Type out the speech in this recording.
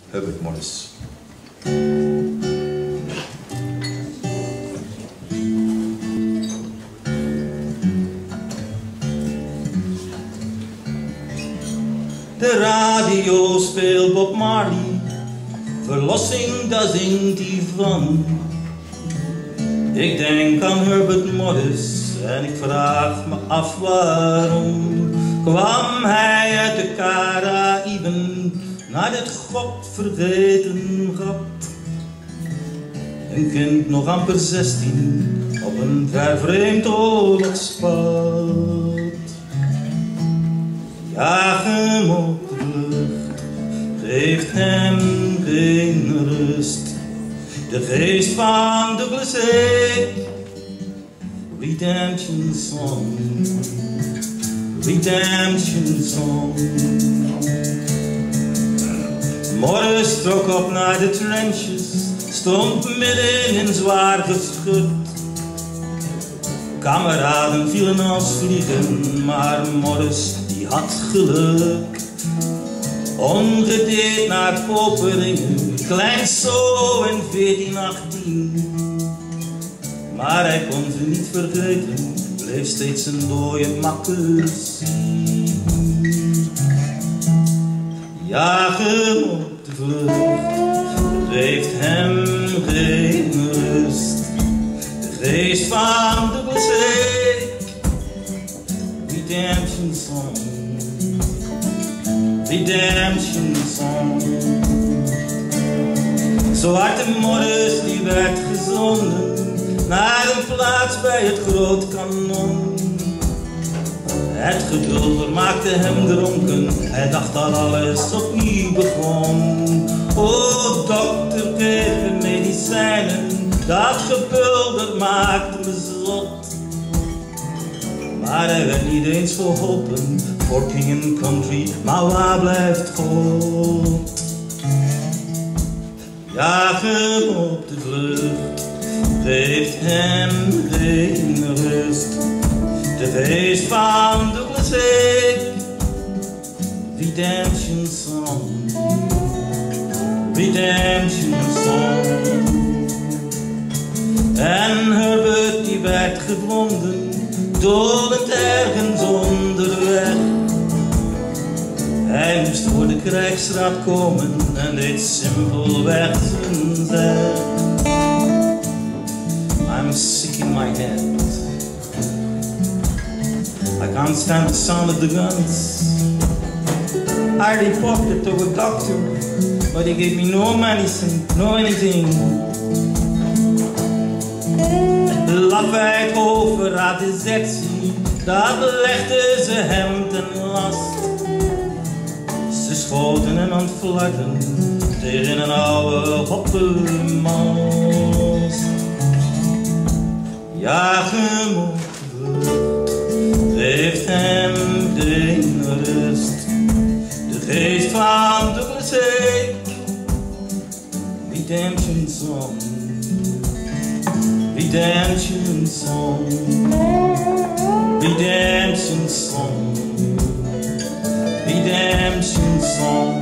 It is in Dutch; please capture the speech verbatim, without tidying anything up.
Herbert Morris. De radio speelt Bob Marley, verlossing, daar zingt hij van. Ik denk aan Herbert Morris en ik vraag me af waarom kwam hij uit de Caraïben naar dit godvergeten gat. Een kind nog amper zestien op een ver vreemd oorlogspad. Jaag hem op de lucht, geeft hem geen rust. De geest van Douglas Haig, Redemption Song, Redemption Song. Morris trok op naar de trenches, stond midden in zwaar geschut. Kameraden vielen als vliegen, maar Morris die had geluk. Ongedeerd naar Poperingen, klein zo in veertien achttien. Maar hij kon ze niet vergeten, bleef steeds een dooie makker zien. Jaag hem op de vlucht, geeft hem geen rust. De geest van Douglas Haig, Redemption Song, Redemption Song. Zwarte Morris die werd gezonden naar een plaats bij het groot kanon. Het geduld vermaakte hem dronken, hij dacht dat alles opnieuw begon. O dokter, geef me medicijnen, dat gebulder maakte me zot. Maar hij werd niet eens geholpen, voor king and country, maar waar blijft God? Jaag hem op de vlucht, geeft hem geen rust. De geest van Douglas Haig, Redemption Song, Redemption Song. En Herbert die werd gevonden, dolend ergens onderweg. Hij moest voor de krijgsraad komen en deed simpelweg zijn zeg. I'm sick in my head, I can't stand the sound of the guns. I reported to a doctor, but he gave me no medicine, no anything. De lafheid over haar desertie, dat legde ze hem ten last. Ze schoten en ontvlachten tegen een oude hoppenmast. Jaag hem op de vlucht, geeft hem geen rust. De geest van Douglas Haig, Redemption Song, Redemption Song, Redemption Song, Redemption Song.